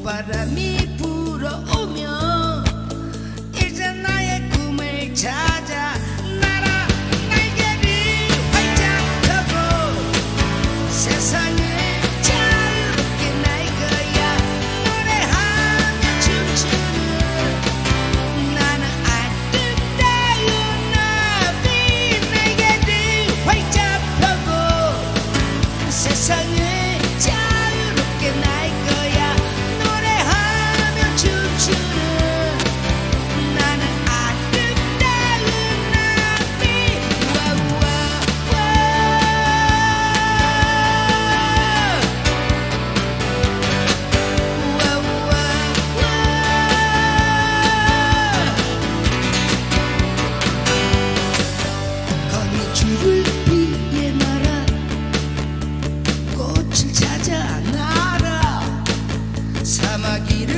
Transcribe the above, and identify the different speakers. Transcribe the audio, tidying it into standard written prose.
Speaker 1: 바람이 불어오며 이제 나의 꿈을 찾아 날아 날개를 활짝 펴고 세상을 자유롭게 날 거야. 노래하며 춤추는 나는 아름다운 나비. 날개를 활짝 펴고 세상을 자유롭게 날 거야. 노래하며 춤추는 나는 아름다운 나비. 거미줄을 위에 날아 꽃을 찾아 날아 사마귀를